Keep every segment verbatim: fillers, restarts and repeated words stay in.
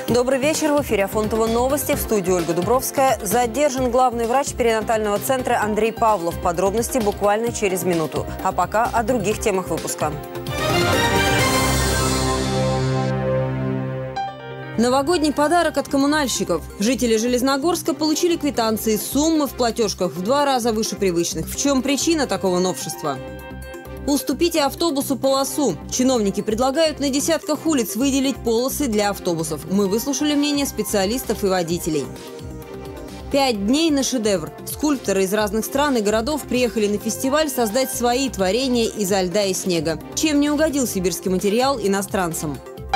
Добрый вечер. В эфире Афонтово новости. В студии Ольга Дубровская. Задержан главный врач перинатального центра Андрей Павлов. Подробности буквально через минуту. А пока о других темах выпуска. Новогодний подарок от коммунальщиков. Жители Железногорска получили квитанции. Суммы в платежках в два раза выше привычных. В чем причина такого новшества? Уступите автобусу полосу. Чиновники предлагают на десятках улиц выделить полосы для автобусов. Мы выслушали мнение специалистов и водителей. Пять дней на шедевр. Скульпторы из разных стран и городов приехали на фестиваль создать свои творения изо льда и снега. Чем не угодил сибирский материал иностранцам?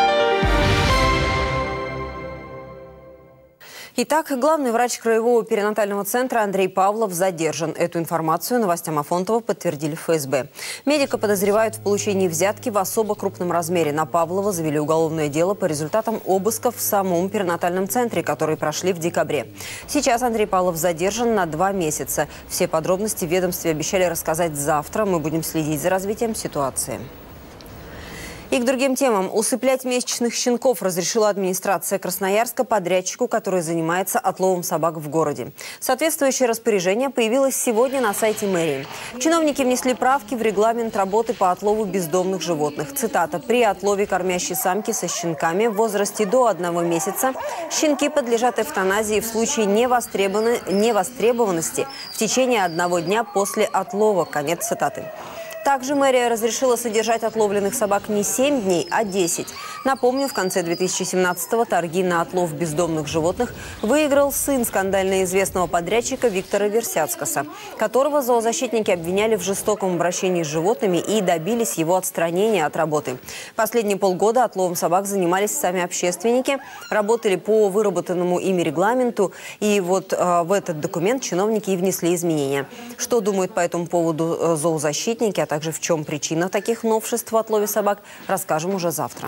Итак, главный врач краевого перинатального центра Андрей Павлов задержан. Эту информацию новостям Афонтова подтвердили в эф эс бэ. Медика подозревают в получении взятки в особо крупном размере. На Павлова завели уголовное дело по результатам обысков в самом перинатальном центре, которые прошли в декабре. Сейчас Андрей Павлов задержан на два месяца. Все подробности в ведомстве обещали рассказать завтра. Мы будем следить за развитием ситуации. И к другим темам. Усыплять месячных щенков разрешила администрация Красноярска подрядчику, который занимается отловом собак в городе. Соответствующее распоряжение появилось сегодня на сайте мэрии. Чиновники внесли правки в регламент работы по отлову бездомных животных. Цитата. «При отлове кормящей самки со щенками в возрасте до одного месяца щенки подлежат эвтаназии в случае невостребованности в течение одного дня после отлова». Конец цитаты. Также мэрия разрешила содержать отловленных собак не семь дней, а десять. Напомню, в конце две тысячи семнадцатого торги на отлов бездомных животных выиграл сын скандально известного подрядчика Виктора Версяцкаса, которого зоозащитники обвиняли в жестоком обращении с животными и добились его отстранения от работы. Последние полгода отловом собак занимались сами общественники, работали по выработанному ими регламенту, и вот э, в этот документ чиновники и внесли изменения. Что думают по этому поводу э, зоозащитники, а также в чем причина таких новшеств в отлове собак, расскажем уже завтра.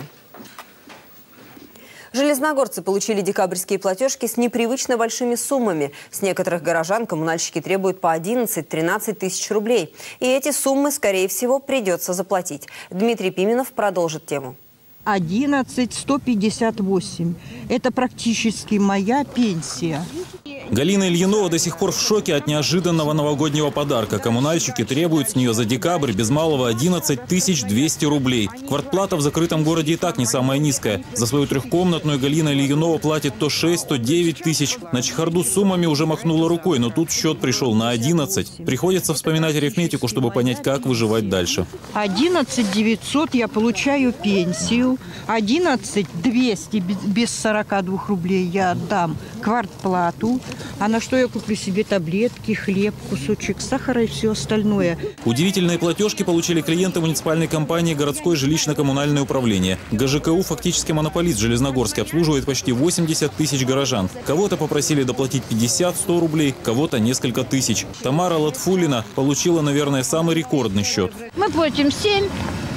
Железногорцы получили декабрьские платежки с непривычно большими суммами. С некоторых горожан коммунальщики требуют по одиннадцать-тринадцать тысяч рублей. И эти суммы, скорее всего, придется заплатить. Дмитрий Пименов продолжит тему. одиннадцать сто пятьдесят восемь. Это практически моя пенсия. Галина Ильинова до сих пор в шоке от неожиданного новогоднего подарка. Коммунальщики требуют с нее за декабрь без малого одиннадцать тысяч двести рублей. Квартплата в закрытом городе и так не самая низкая. За свою трехкомнатную Галина Ильинова платит то шесть, то девять тысяч. На чехарду с суммами уже махнула рукой, но тут счет пришел на одиннадцать. Приходится вспоминать арифметику, чтобы понять, как выживать дальше. одиннадцать девятьсот я получаю пенсию. одиннадцать двести без сорока двух рублей я отдам квартплату. А на что я куплю себе таблетки, хлеб, кусочек сахара и все остальное? Удивительные платежки получили клиенты муниципальной компании «Городское жилищно-коммунальное управление». гэ жэ ка у фактически монополист в Железногорске, обслуживает почти восемьдесят тысяч горожан. Кого-то попросили доплатить пятьдесят-сто рублей, кого-то несколько тысяч. Тамара Латфулина получила, наверное, самый рекордный счет. Мы платим семь.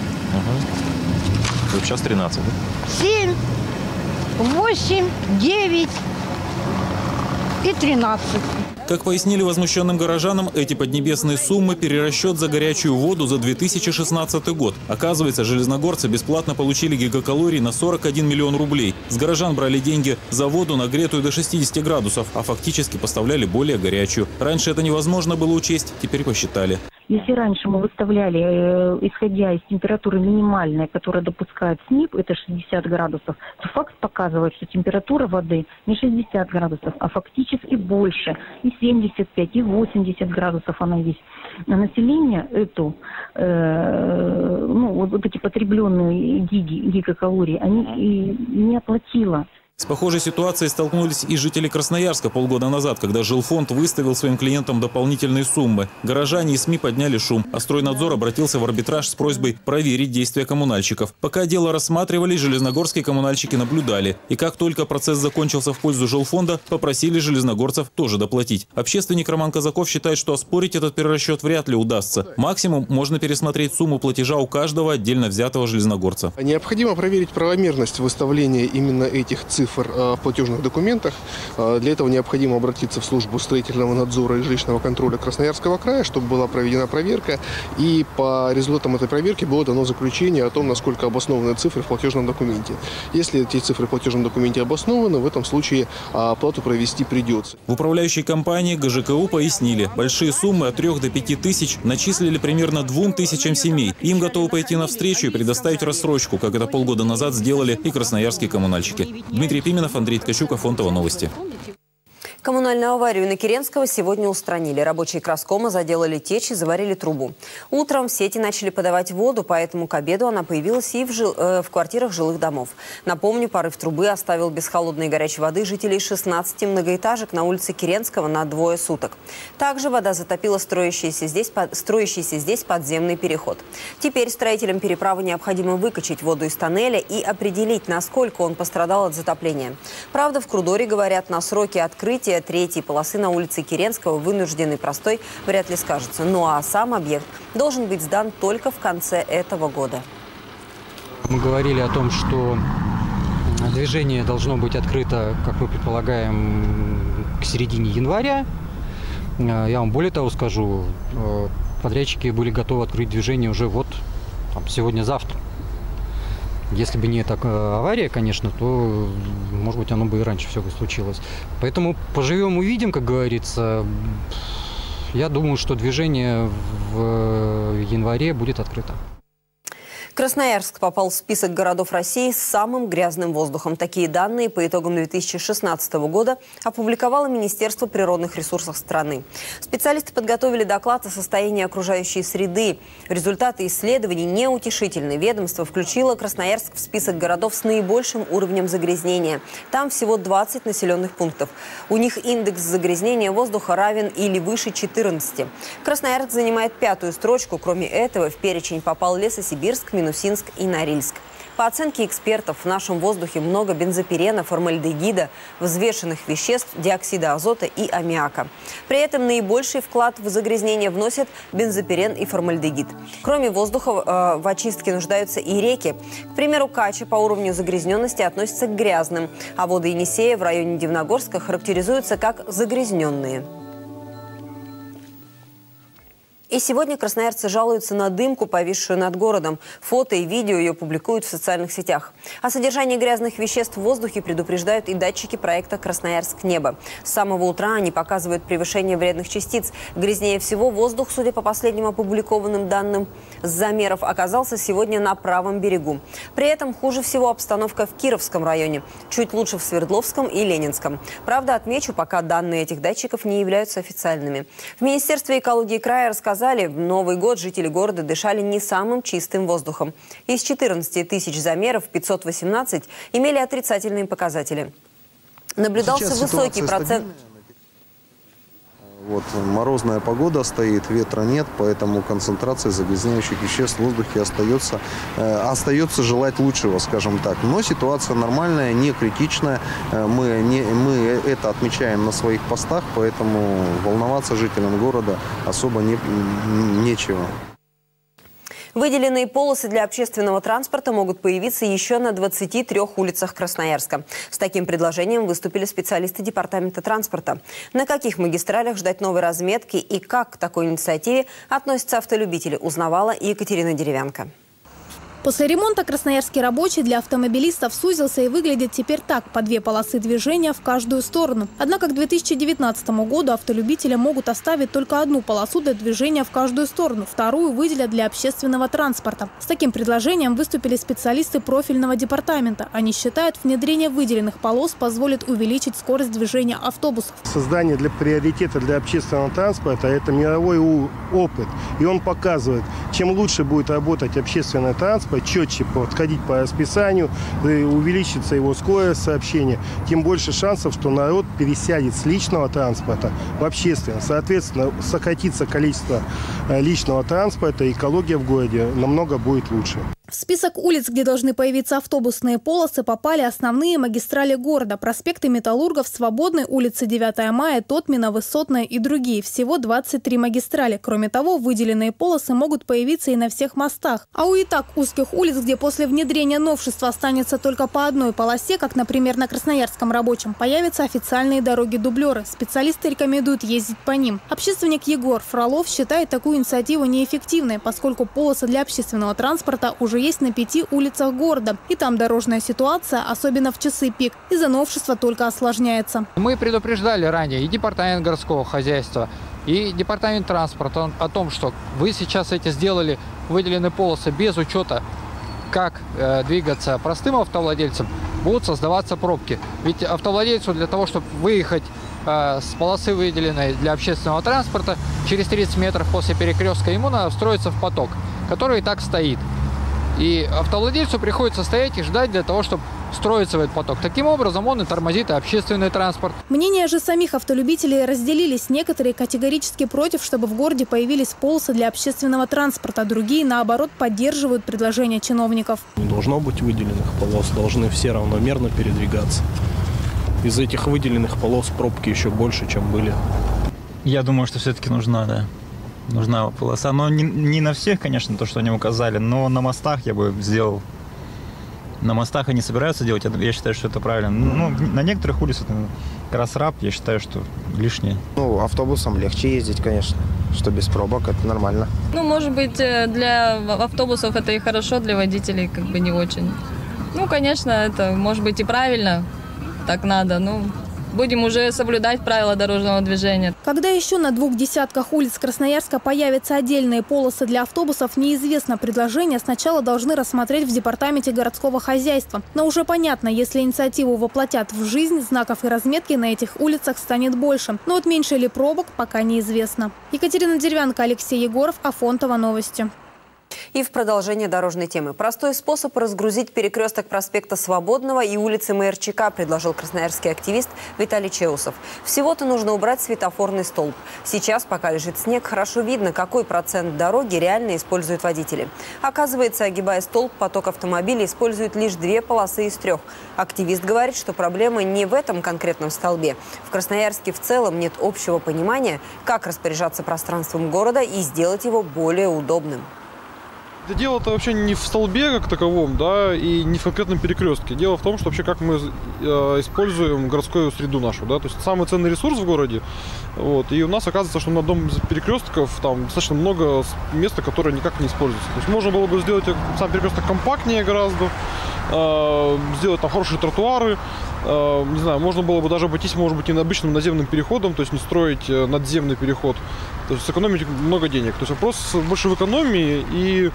Ага. Вот сейчас тринадцать, да? семь, восемь, девять. И тринадцать. Как пояснили возмущенным горожанам, эти поднебесные суммы – перерасчет за горячую воду за две тысячи шестнадцатый год. Оказывается, железногорцы бесплатно получили гигакалорий на сорок один миллион рублей. С горожан брали деньги за воду, нагретую до шестидесяти градусов, а фактически поставляли более горячую. Раньше это невозможно было учесть, теперь посчитали. Если раньше мы выставляли, э, исходя из температуры минимальной, которая допускает СНИП, это шестьдесят градусов, то факт показывает, что температура воды не шестьдесят градусов, а фактически больше. И семьдесят пять, и восемьдесят градусов она есть. На население эту, э, ну, вот, вот эти потребленные гиги, гигакалории, они и не оплатила. С похожей ситуацией столкнулись и жители Красноярска полгода назад, когда жилфонд выставил своим клиентам дополнительные суммы. Горожане и СМИ подняли шум, а стройнадзор обратился в арбитраж с просьбой проверить действия коммунальщиков. Пока дело рассматривали, железногорские коммунальщики наблюдали. И как только процесс закончился в пользу жилфонда, попросили железногорцев тоже доплатить. Общественник Роман Казаков считает, что оспорить этот перерасчет вряд ли удастся. Максимум можно пересмотреть сумму платежа у каждого отдельно взятого железногорца. Необходимо проверить правомерность выставления именно этих цифр цифр в платежных документах. Для этого необходимо обратиться в службу строительного надзора и жилищного контроля Красноярского края, чтобы была проведена проверка. И по результатам этой проверки было дано заключение о том, насколько обоснованы цифры в платежном документе. Если эти цифры в платежном документе обоснованы, в этом случае оплату провести придется. В управляющей компании ГЖКУ пояснили, большие суммы от трёх до пяти тысяч начислили примерно двум тысячам семей. Им готовы пойти навстречу и предоставить рассрочку, как это полгода назад сделали и красноярские коммунальщики. Дмитрий Пименов, Андрей Ткачук, Афонтово новости. Коммунальную аварию на Керенского сегодня устранили. Рабочие краскома заделали течь и заварили трубу. Утром в сети начали подавать воду, поэтому к обеду она появилась и в, жил, э, в квартирах жилых домов. Напомню, порыв трубы оставил без холодной и горячей воды жителей шестнадцати многоэтажек на улице Керенского на двое суток. Также вода затопила строящийся здесь, под, строящийся здесь подземный переход. Теперь строителям переправы необходимо выкачать воду из тоннеля и определить, насколько он пострадал от затопления. Правда, в Крудоре говорят, на сроки открытия третьей полосы на улице Керенского вынужденный простой вряд ли скажется. Ну а сам объект должен быть сдан только в конце этого года. Мы говорили о том, что движение должно быть открыто, как мы предполагаем, к середине января. Я вам более того скажу, подрядчики были готовы открыть движение уже вот сегодня-завтра. Если бы не эта авария, конечно, то, может быть, оно бы и раньше все бы случилось. Поэтому поживем, увидим, как говорится. Я думаю, что движение в январе будет открыто. Красноярск попал в список городов России с самым грязным воздухом. Такие данные по итогам две тысячи шестнадцатого года опубликовало Министерство природных ресурсов страны. Специалисты подготовили доклад о состоянии окружающей среды. Результаты исследований неутешительны. Ведомство включило Красноярск в список городов с наибольшим уровнем загрязнения. Там всего двадцать населенных пунктов. У них индекс загрязнения воздуха равен или выше четырнадцати. Красноярск занимает пятую строчку. Кроме этого, в перечень попал Лесосибирск, Минусинск и Норильск. По оценке экспертов, в нашем воздухе много бензопирена, формальдегида, взвешенных веществ, диоксида азота и аммиака. При этом наибольший вклад в загрязнение вносят бензопирен и формальдегид. Кроме воздуха, э, в очистке нуждаются и реки. К примеру, Кача по уровню загрязненности относится к грязным, а воды Енисея в районе Дивногорска характеризуются как загрязненные. И сегодня красноярцы жалуются на дымку, повисшую над городом. Фото и видео ее публикуют в социальных сетях. О содержании грязных веществ в воздухе предупреждают и датчики проекта «Красноярск. Небо». С самого утра они показывают превышение вредных частиц. Грязнее всего воздух, судя по последним опубликованным данным с замеров, оказался сегодня на правом берегу. При этом хуже всего обстановка в Кировском районе. Чуть лучше в Свердловском и Ленинском. Правда, отмечу, пока данные этих датчиков не являются официальными. В Министерстве экологии края рассказали, в Новый год жители города дышали не самым чистым воздухом. Из четырнадцати тысяч замеров пятьсот восемнадцать имели отрицательные показатели. Наблюдался высокий процент... Вот, морозная погода стоит, ветра нет, поэтому концентрация загрязняющих веществ в воздухе остается, э, остается желать лучшего, скажем так. Но ситуация нормальная, не критичная. Мы, не, мы это отмечаем на своих постах, поэтому волноваться жителям города особо не, нечего. Выделенные полосы для общественного транспорта могут появиться еще на двадцати трёх улицах Красноярска. С таким предложением выступили специалисты Департамента транспорта. На каких магистралях ждать новой разметки и как к такой инициативе относятся автолюбители, узнавала Екатерина Деревянко. После ремонта красноярский рабочий для автомобилистов сузился и выглядит теперь так – по две полосы движения в каждую сторону. Однако к две тысячи девятнадцатому году автолюбители могут оставить только одну полосу для движения в каждую сторону, вторую выделят для общественного транспорта. С таким предложением выступили специалисты профильного департамента. Они считают, внедрение выделенных полос позволит увеличить скорость движения автобусов. Создание для приоритета для общественного транспорта – это мировой опыт. И он показывает, чем лучше будет работать общественный транспорт, четче подходить по расписанию, увеличится его скорость сообщения, тем больше шансов, что народ пересядет с личного транспорта в общественный. Соответственно, сократится количество личного транспорта, экология в городе намного будет лучше. В список улиц, где должны появиться автобусные полосы, попали основные магистрали города: проспекты Металлургов, Свободной, улица девятого мая, Тотмина, Высотная и другие. Всего двадцать три магистрали. Кроме того, выделенные полосы могут появиться и на всех мостах. А у и так узких улиц, где после внедрения новшества останется только по одной полосе, как, например, на Красноярском рабочем, появятся официальные дороги-дублеры. Специалисты рекомендуют ездить по ним. Общественник Егор Фролов считает такую инициативу неэффективной, поскольку полосы для общественного транспорта уже есть на пяти улицах города. И там дорожная ситуация, особенно в часы пик, из-за новшества только осложняется. Мы предупреждали ранее и департамент городского хозяйства, и департамент транспорта о том, что вы сейчас эти сделали выделенные полосы без учета, как э, двигаться простым автовладельцам, будут создаваться пробки. Ведь автовладельцу для того, чтобы выехать э, с полосы, выделенной для общественного транспорта, через тридцать метров после перекрестка ему надо встроиться в поток, который и так стоит. И автовладельцу приходится стоять и ждать для того, чтобы встроиться в этот поток. Таким образом, он и тормозит и общественный транспорт. Мнения же самих автолюбителей разделились. Некоторые категорически против, чтобы в городе появились полосы для общественного транспорта. Другие, наоборот, поддерживают предложения чиновников. Не должно быть выделенных полос, должны все равномерно передвигаться. Из этих выделенных полос пробки еще больше, чем были. Я думаю, что все-таки нужна, да. Нужна полоса, но не, не на всех, конечно, то, что они указали, но на мостах я бы сделал. На мостах они собираются делать, я считаю, что это правильно. Ну, на некоторых улицах, Красраб, я считаю, что лишнее. Ну, автобусом легче ездить, конечно, что без пробок, это нормально. Ну, может быть, для автобусов это и хорошо, для водителей как бы не очень. Ну, конечно, это может быть и правильно, так надо, но... Будем уже соблюдать правила дорожного движения. Когда еще на двух десятках улиц Красноярска появятся отдельные полосы для автобусов, неизвестно. Предложение сначала должны рассмотреть в департаменте городского хозяйства. Но уже понятно, если инициативу воплотят в жизнь, знаков и разметки на этих улицах станет больше. Но вот меньше ли пробок, пока неизвестно. Екатерина Деревянко, Алексей Егоров, Афонтово, новости. И в продолжение дорожной темы. Простой способ разгрузить перекресток проспекта Свободного и улицы Майорчика предложил красноярский активист Виталий Чеусов. Всего-то нужно убрать светофорный столб. Сейчас, пока лежит снег, хорошо видно, какой процент дороги реально используют водители. Оказывается, огибая столб, поток автомобилей использует лишь две полосы из трех. Активист говорит, что проблема не в этом конкретном столбе. В Красноярске в целом нет общего понимания, как распоряжаться пространством города и сделать его более удобным. Дело-то вообще не в столбе как таковом, да, и не в конкретном перекрестке. Дело в том, что вообще как мы э, используем городскую среду нашу, да, то есть самый ценный ресурс в городе. Вот, и у нас оказывается, что на одном из перекрестков там достаточно много места, которое никак не используется. То есть можно было бы сделать сам перекресток компактнее гораздо, э, сделать там хорошие тротуары. Э, не знаю, можно было бы даже обойтись, может быть, не обычным наземным переходом, то есть не строить надземный переход. То есть сэкономить много денег. То есть вопрос больше в экономии и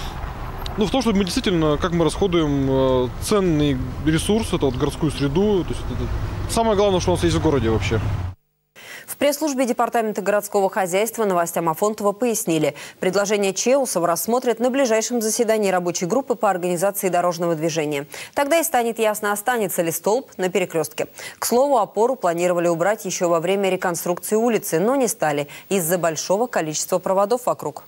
ну, в том, что мы действительно, как мы расходуем ценный ресурс, это вот городскую среду. То есть это самое главное, что у нас есть в городе вообще. В пресс-службе Департамента городского хозяйства новостям Афонтова пояснили, предложение Чеусова рассмотрят на ближайшем заседании рабочей группы по организации дорожного движения. Тогда и станет ясно, останется ли столб на перекрестке. К слову, опору планировали убрать еще во время реконструкции улицы, но не стали из-за большого количества проводов вокруг.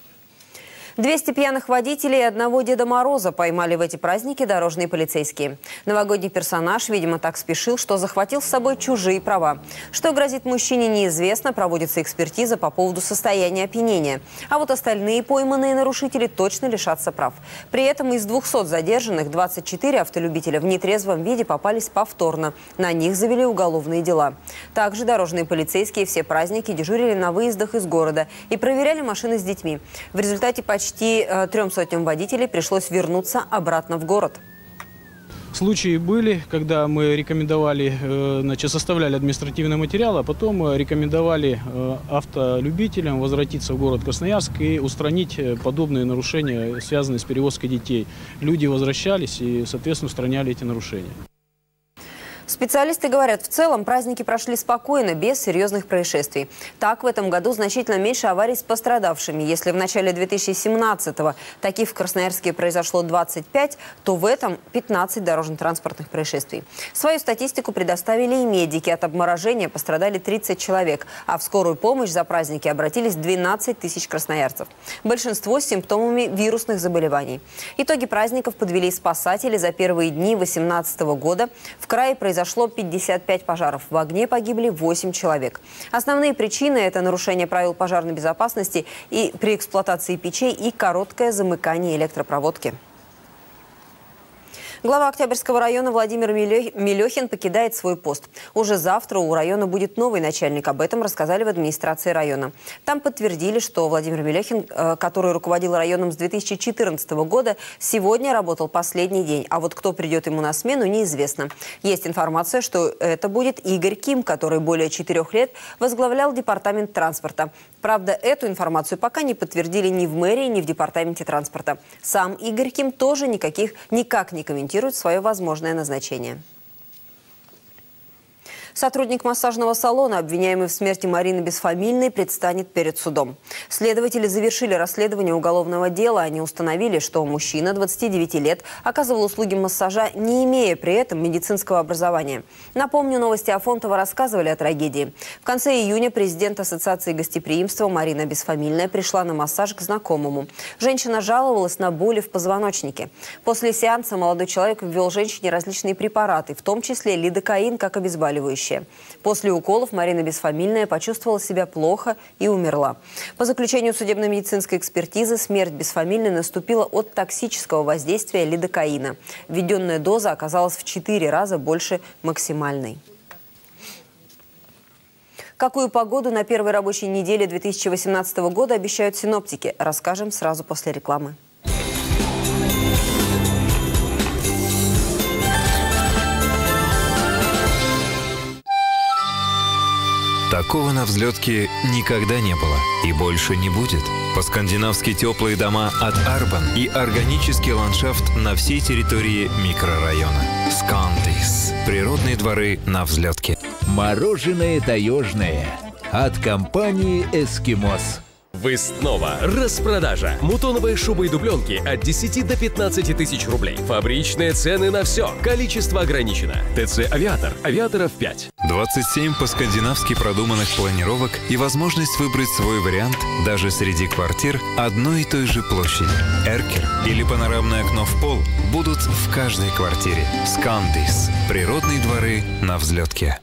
двести пьяных водителей и одного Деда Мороза поймали в эти праздники дорожные полицейские. Новогодний персонаж, видимо, так спешил, что захватил с собой чужие права. Что грозит мужчине, неизвестно. Проводится экспертиза по поводу состояния опьянения. А вот остальные пойманные нарушители точно лишатся прав. При этом из двухсот задержанных двадцать четыре автолюбителя в нетрезвом виде попались повторно. На них завели уголовные дела. Также дорожные полицейские все праздники дежурили на выездах из города и проверяли машины с детьми. В результате почти Почти э, трем сотням водителей пришлось вернуться обратно в город. Случаи были, когда мы рекомендовали, э, значит, составляли административный материал, а потом рекомендовали э, автолюбителям возвратиться в город Красноярск и устранить подобные нарушения, связанные с перевозкой детей. Люди возвращались и, соответственно, устраняли эти нарушения. Специалисты говорят, в целом праздники прошли спокойно, без серьезных происшествий. Так, в этом году значительно меньше аварий с пострадавшими. Если в начале две тысячи семнадцатого таких в Красноярске произошло двадцать пять, то в этом пятнадцать дорожно-транспортных происшествий. Свою статистику предоставили и медики. От обморожения пострадали тридцать человек, а в скорую помощь за праздники обратились двенадцать тысяч красноярцев. Большинство с симптомами вирусных заболеваний. Итоги праздников подвели спасатели. За первые дни две тысячи восемнадцатого года в крае произошло пятьдесят пять пожаров. В огне погибли восемь человек. Основные причины – это нарушение правил пожарной безопасности и при эксплуатации печей и короткое замыкание электропроводки. Глава Октябрьского района Владимир Мелехин покидает свой пост. Уже завтра у района будет новый начальник. Об этом рассказали в администрации района. Там подтвердили, что Владимир Мелехин, который руководил районом с две тысячи четырнадцатого года, сегодня работал последний день. А вот кто придет ему на смену, неизвестно. Есть информация, что это будет Игорь Ким, который более четырех лет возглавлял департамент транспорта. Правда, эту информацию пока не подтвердили ни в мэрии, ни в департаменте транспорта. Сам Игорь Ким тоже никаких, никак не комментирует свое возможное назначение. Сотрудник массажного салона, обвиняемый в смерти Марины Бесфамильной, предстанет перед судом. Следователи завершили расследование уголовного дела. Они установили, что мужчина двадцати девяти лет оказывал услуги массажа, не имея при этом медицинского образования. Напомню, новости Афонтова рассказывали о трагедии. В конце июня президент Ассоциации гостеприимства Марина Бесфамильная пришла на массаж к знакомому. Женщина жаловалась на боли в позвоночнике. После сеанса молодой человек ввел женщине различные препараты, в том числе лидокаин как обезболивающее. После уколов Марина Бесфамильная почувствовала себя плохо и умерла. По заключению судебно-медицинской экспертизы, смерть Бесфамильной наступила от токсического воздействия лидокаина. Введенная доза оказалась в четыре раза больше максимальной. Какую погоду на первой рабочей неделе две тысячи восемнадцатого года обещают синоптики, расскажем сразу после рекламы. Такого на взлетке никогда не было и больше не будет. По-скандинавски теплые дома от Арбан и органический ландшафт на всей территории микрорайона. Скандис. Природные дворы на взлетке. Мороженое таежное от компании «Эскимос». Выснова распродажа. Мутоновые шубы и дубленки от десяти до пятнадцати тысяч рублей. Фабричные цены на все. Количество ограничено. ТЦ «Авиатор». Авиаторов пять. двадцать семь по-скандинавски продуманных планировок и возможность выбрать свой вариант даже среди квартир одной и той же площади. Эркер или панорамное окно в пол будут в каждой квартире. Скандис. Природные дворы на взлетке.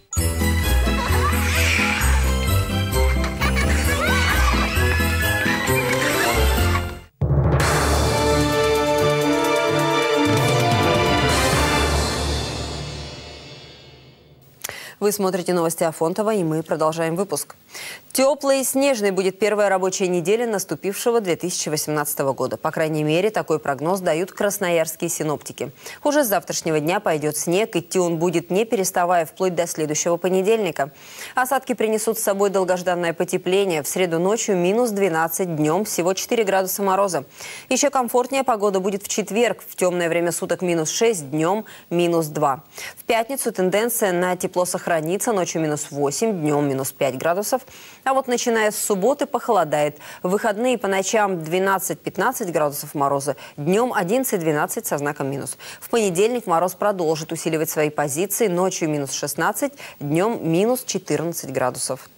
Вы смотрите новости Афонтова, и мы продолжаем выпуск. Теплой и снежной будет первая рабочая неделя наступившего две тысячи восемнадцатого года. По крайней мере, такой прогноз дают красноярские синоптики. Уже с завтрашнего дня пойдет снег, идти он будет не переставая вплоть до следующего понедельника. Осадки принесут с собой долгожданное потепление. В среду ночью минус двенадцать, днем всего четыре градуса мороза. Еще комфортнее погода будет в четверг. В темное время суток минус шесть, днем минус два. В пятницу тенденция на тепло сохранится. Ночью минус восемь, днем минус пять градусов. А вот начиная с субботы похолодает. В выходные по ночам двенадцать-пятнадцать градусов мороза, днем одиннадцать-двенадцать со знаком минус. В понедельник мороз продолжит усиливать свои позиции. Ночью минус шестнадцать, днем минус четырнадцать градусов.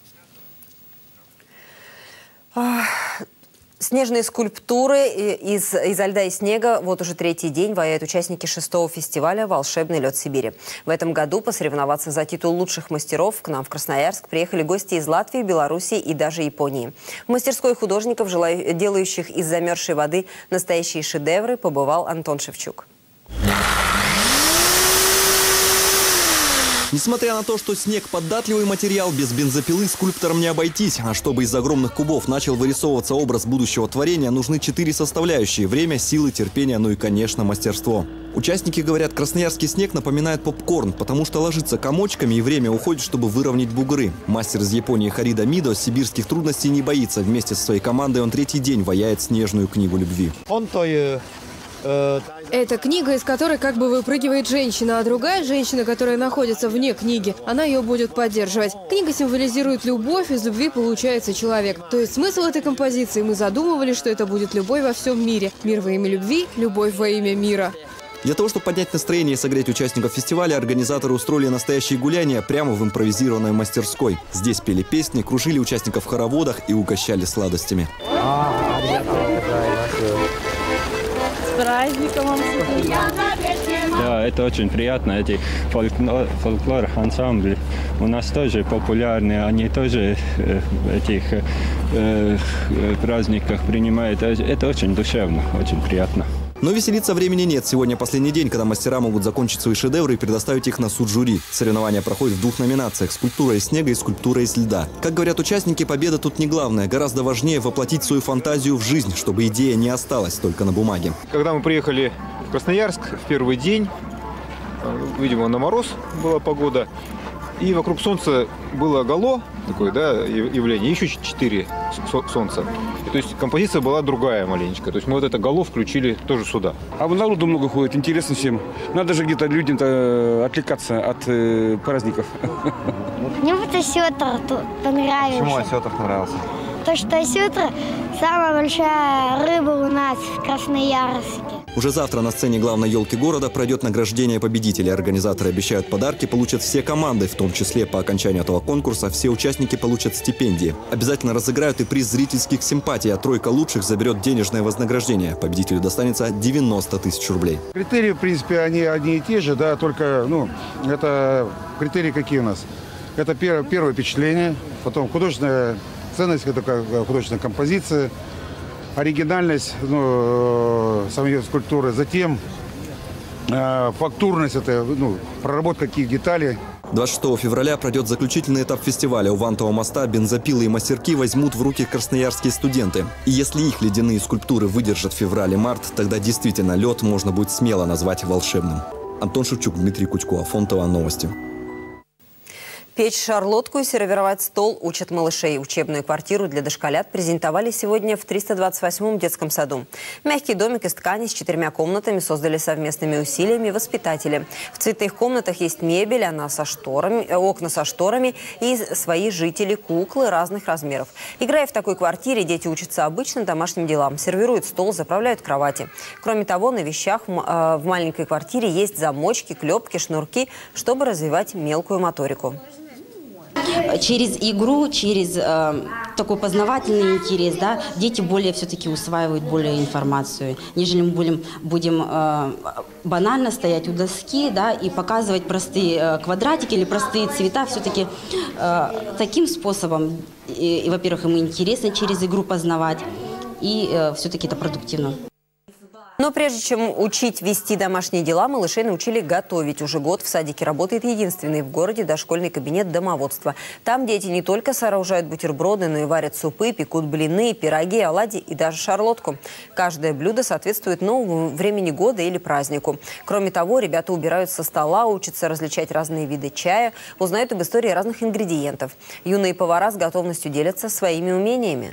Снежные скульптуры из, изо льда и снега вот уже третий день ваяют участники шестого фестиваля «Волшебный лед Сибири». В этом году посоревноваться за титул лучших мастеров к нам в Красноярск приехали гости из Латвии, Белоруссии и даже Японии. В мастерской художников, делающих из замерзшей воды настоящие шедевры, побывал Антон Шевчук. Несмотря на то, что снег – податливый материал, без бензопилы скульпторам не обойтись. А чтобы из огромных кубов начал вырисовываться образ будущего творения, нужны четыре составляющие – время, силы, терпение, ну и, конечно, мастерство. Участники говорят, красноярский снег напоминает попкорн, потому что ложится комочками и время уходит, чтобы выровнять бугры. Мастер из Японии Харида Мидо сибирских трудностей не боится. Вместе со своей командой он третий день ваяет снежную книгу любви. Это книга, из которой как бы выпрыгивает женщина, а другая женщина, которая находится вне книги, она ее будет поддерживать. Книга символизирует любовь, из любви получается человек. То есть смысл этой композиции: мы задумывали, что это будет любовь во всем мире. Мир во имя любви, любовь во имя мира. Для того, чтобы поднять настроение и согреть участников фестиваля, организаторы устроили настоящие гуляния прямо в импровизированной мастерской. Здесь пели песни, кружили участников в хороводах и угощали сладостями. С праздником вам! Да, это очень приятно. Эти фольклор, фольклор-ансамбли у нас тоже популярны. Они тоже э, в этих э, праздниках принимают. Это очень душевно, очень приятно. Но веселиться времени нет. Сегодня последний день, когда мастера могут закончить свои шедевры и предоставить их на суд жюри. Соревнования проходят в двух номинациях – скульптура из снега и скульптура из льда. Как говорят участники, победа тут не главное. Гораздо важнее воплотить свою фантазию в жизнь, чтобы идея не осталась только на бумаге. Когда мы приехали в Красноярск в первый день, видимо, на мороз была погода, и вокруг солнца было гало, такое, да, явление, еще четыре солнца. И, то есть композиция была другая маленечко. То есть мы вот это гало включили тоже сюда. А в народу много ходит, интересно всем. Надо же где-то людям-то отвлекаться от э, праздников. Мне вот осетр понравился. Почему осетр понравился? То, что осетр самая большая рыба у нас в Красноярске. Уже завтра на сцене главной елки города пройдет награждение победителей. Организаторы обещают, подарки получат все команды, в том числе по окончанию этого конкурса все участники получат стипендии. Обязательно разыграют и приз зрительских симпатий, а тройка лучших заберет денежное вознаграждение. Победителю достанется девяносто тысяч рублей. Критерии, в принципе, они одни и те же, да, только, ну, это критерии какие у нас? Это первое, первое впечатление, потом художественная ценность, это художественная композиция, оригинальность, ну, самой скульптуры, затем э, фактурность, это, ну, проработка каких деталей. двадцать шестого февраля пройдет заключительный этап фестиваля. У Вантового моста бензопилы и мастерки возьмут в руки красноярские студенты. И если их ледяные скульптуры выдержат февраль и март, тогда действительно лед можно будет смело назвать волшебным. Антон Шевчук, Дмитрий Кутько, Афонтово, новости. Печь шарлотку и сервировать стол учат малышей. Учебную квартиру для дошколят презентовали сегодня в триста двадцать восьмом детском саду. Мягкий домик из ткани с четырьмя комнатами создали совместными усилиями воспитатели. В цветных комнатах есть мебель, она со шторами, окна со шторами и свои жители, куклы разных размеров. Играя в такой квартире, дети учатся обычным домашним делам. Сервируют стол, заправляют кровати. Кроме того, на вещах в маленькой квартире есть замочки, клепки, шнурки, чтобы развивать мелкую моторику. Через игру, через э, такой познавательный интерес, да, дети более все-таки усваивают более информацию, нежели мы будем, будем э, банально стоять у доски, да, и показывать простые э, квадратики или простые цвета. Все-таки э, таким способом, и, и, во-первых, им интересно через игру познавать, и э, все-таки это продуктивно. Но прежде чем учить вести домашние дела, малышей научили готовить. Уже год в садике работает единственный в городе дошкольный кабинет домоводства. Там дети не только сооружают бутерброды, но и варят супы, пекут блины, пироги, оладьи и даже шарлотку. Каждое блюдо соответствует новому времени года или празднику. Кроме того, ребята убирают со стола, учатся различать разные виды чая, узнают об истории разных ингредиентов. Юные повара с готовностью делятся своими умениями.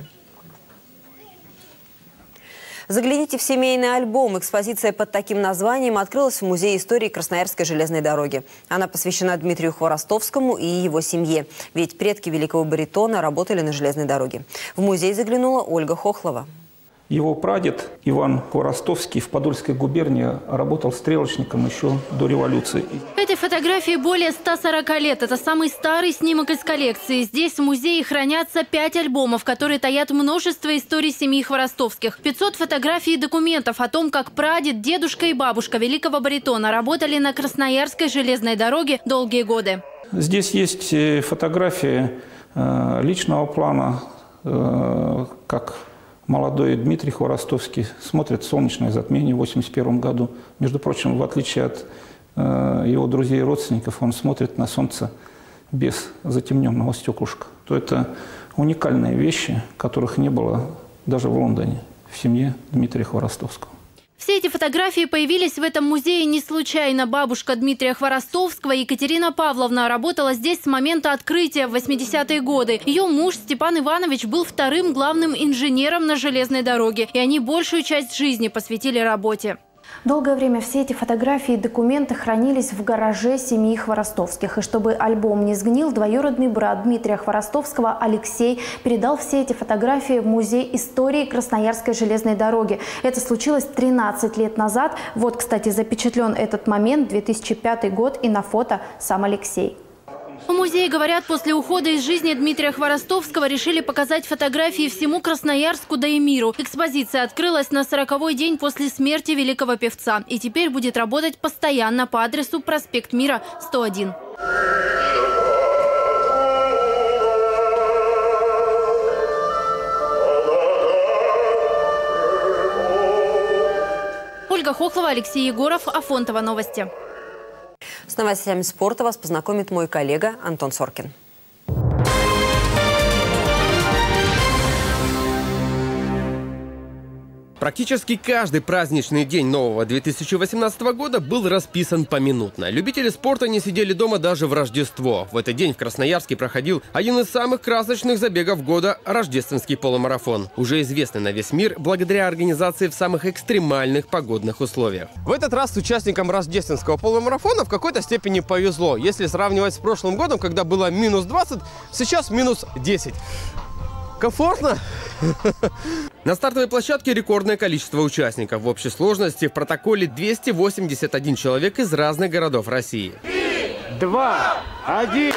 Загляните в семейный альбом. Экспозиция под таким названием открылась в Музее истории Красноярской железной дороги. Она посвящена Дмитрию Хворостовскому и его семье. Ведь предки великого баритона работали на железной дороге. В музей заглянула Ольга Хохлова. Его прадед Иван Хворостовский в Подольской губернии работал стрелочником еще до революции. Этой фотографии более ста сорока лет. Это самый старый снимок из коллекции. Здесь в музее хранятся пять альбомов, которые таят множество историй семьи Хворостовских. пятьсот фотографий и документов о том, как прадед, дедушка и бабушка великого баритона работали на Красноярской железной дороге долгие годы. Здесь есть фотографии личного плана, как молодой Дмитрий Хворостовский смотрит «Солнечное затмение» в восемьдесят первом году. Между прочим, в отличие от э, его друзей и родственников, он смотрит на солнце без затемненного стеклышка. То это уникальные вещи, которых не было даже в Лондоне, в семье Дмитрия Хворостовского. Все эти фотографии появились в этом музее не случайно. Бабушка Дмитрия Хворостовского, Екатерина Павловна, работала здесь с момента открытия в восьмидесятые годы. Ее муж Степан Иванович был вторым главным инженером на железной дороге, и они большую часть жизни посвятили работе. Долгое время все эти фотографии и документы хранились в гараже семьи Хворостовских. И чтобы альбом не сгнил, двоюродный брат Дмитрия Хворостовского Алексей передал все эти фотографии в Музей истории Красноярской железной дороги. Это случилось тринадцать лет назад. Вот, кстати, запечатлен этот момент, две тысячи пятый год, и на фото сам Алексей. В музее, говорят, после ухода из жизни Дмитрия Хворостовского решили показать фотографии всему Красноярску, да и миру. Экспозиция открылась на сороковой день после смерти великого певца. И теперь будет работать постоянно по адресу проспект Мира, сто один. Ольга Хохлова, Алексей Егоров, Афонтово новости. С новостями спорта вас познакомит мой коллега Антон Соркин. Практически каждый праздничный день нового две тысячи восемнадцатого года был расписан поминутно. Любители спорта не сидели дома даже в Рождество. В этот день в Красноярске проходил один из самых красочных забегов года – рождественский полумарафон. Уже известный на весь мир благодаря организации в самых экстремальных погодных условиях. В этот раз участникам рождественского полумарафона в какой-то степени повезло. Если сравнивать с прошлым годом, когда было минус двадцать, сейчас минус десять. Комфортно? На стартовой площадке рекордное количество участников. В общей сложности в протоколе двести восемьдесят один человек из разных городов России. Три, два, один,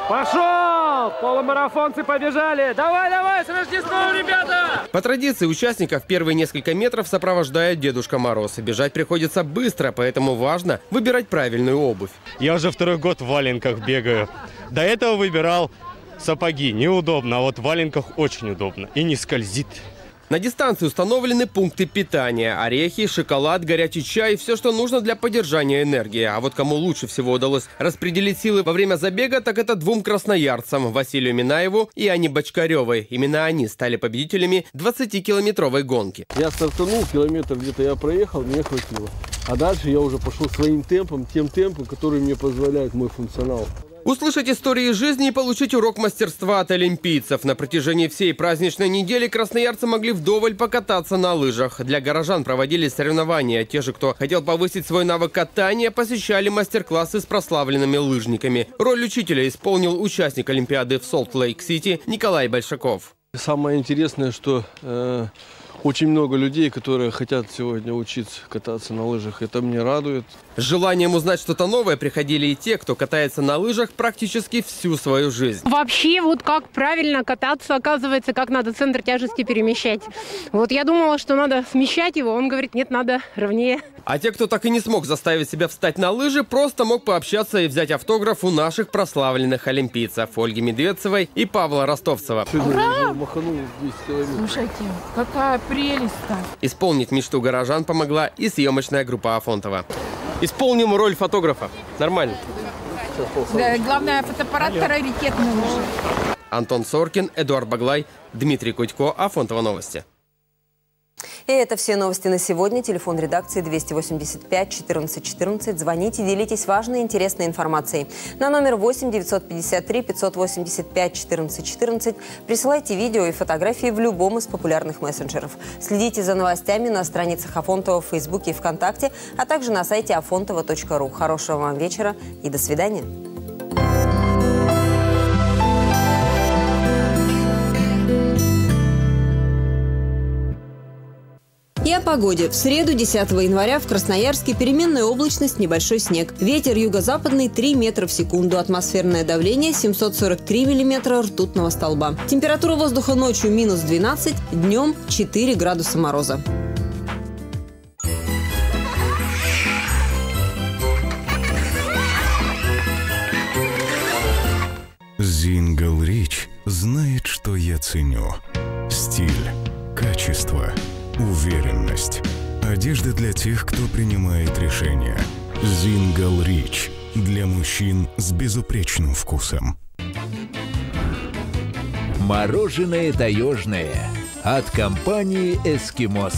пошел! Полумарафонцы побежали! Давай, давай, с Рождеством, ребята! По традиции участников первые несколько метров сопровождает Дедушка Мороз. Бежать приходится быстро, поэтому важно выбирать правильную обувь. Я уже второй год в валенках бегаю. До этого выбирал сапоги. Неудобно, а вот в валенках очень удобно и не скользит. На дистанции установлены пункты питания. Орехи, шоколад, горячий чай – все, что нужно для поддержания энергии. А вот кому лучше всего удалось распределить силы во время забега, так это двум красноярцам – Василию Минаеву и Ане Бочкаревой. Именно они стали победителями двадцатикилометровой гонки. Я стартанул, километр где-то я проехал, мне хватило. А дальше я уже пошел своим темпом, тем темпом, который мне позволяет мой функционал. Услышать истории жизни и получить урок мастерства от олимпийцев. На протяжении всей праздничной недели красноярцы могли вдоволь покататься на лыжах. Для горожан проводились соревнования. Те же, кто хотел повысить свой навык катания, посещали мастер-классы с прославленными лыжниками. Роль учителя исполнил участник Олимпиады в Солт-Лейк-Сити Николай Большаков. Самое интересное, что э, очень много людей, которые хотят сегодня учиться кататься на лыжах. Это мне радует. С желанием узнать что-то новое приходили и те, кто катается на лыжах практически всю свою жизнь. Вообще, вот как правильно кататься, оказывается, как надо центр тяжести перемещать. Вот я думала, что надо смещать его, он говорит, нет, надо ровнее. А те, кто так и не смог заставить себя встать на лыжи, просто мог пообщаться и взять автограф у наших прославленных олимпийцев Ольги Медведцевой и Павла Ростовцева. Ура! Слушайте, какая прелесть-то! Исполнить мечту горожан помогла и съемочная группа Афонтова. Исполним роль фотографа. Нормально. Да, главное, фотоаппарат раритетный уже. Антон Соркин, Эдуард Баглай, Дмитрий Кутько, Афонтово новости. И это все новости на сегодня. Телефон редакции двести восемьдесят пять четырнадцать четырнадцать. Звоните, делитесь важной и интересной информацией. На номер восемь девятьсот пятьдесят три пятьсот восемьдесят пять четырнадцать четырнадцать присылайте видео и фотографии в любом из популярных мессенджеров. Следите за новостями на страницах Афонтова в Фейсбуке и ВКонтакте, а также на сайте афонтова точка ру. Хорошего вам вечера и до свидания. И о погоде. В среду, десятого января, в Красноярске переменная облачность, небольшой снег. Ветер юго-западный три метра в секунду. Атмосферное давление семьсот сорок три миллиметра ртутного столба. Температура воздуха ночью минус двенадцать, днем четыре градуса мороза. Зингл Рич знает, что я ценю. Стиль, качество, уверенность. Одежда для тех, кто принимает решения. Зингл Рич. Для мужчин с безупречным вкусом. Мороженое таежное от компании «Эскимос».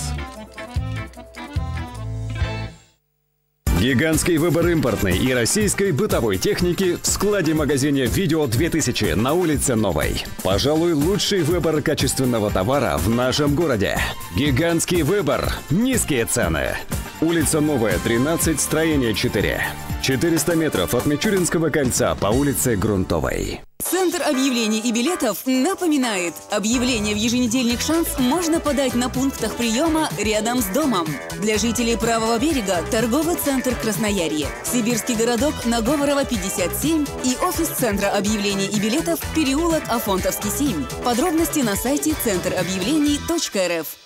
Гигантский выбор импортной и российской бытовой техники в складе-магазине «Видео две тысячи» на улице Новой. Пожалуй, лучший выбор качественного товара в нашем городе. Гигантский выбор, низкие цены. Улица Новая, тринадцать, строение четыре. четыреста метров от Мичуринского кольца по улице Грунтовой. Центр объявлений и билетов напоминает, объявление в еженедельник «Шанс» можно подать на пунктах приема рядом с домом. Для жителей правого берега – торговый центр Красноярье, Сибирский городок на Говорова пятьдесят семь и офис Центра объявлений и билетов переулок Афонтовский семь. Подробности на сайте центр объявлений точка эр эф.